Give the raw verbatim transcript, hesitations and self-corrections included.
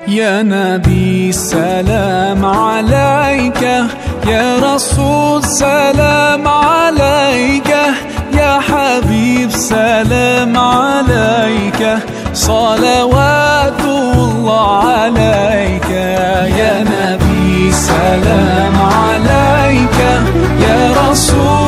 يا نبي سلام عليك، يا رسول سلام عليك، يا حبيب سلام عليك، صلوات الله عليك. يا نبي سلام عليك، يا رسول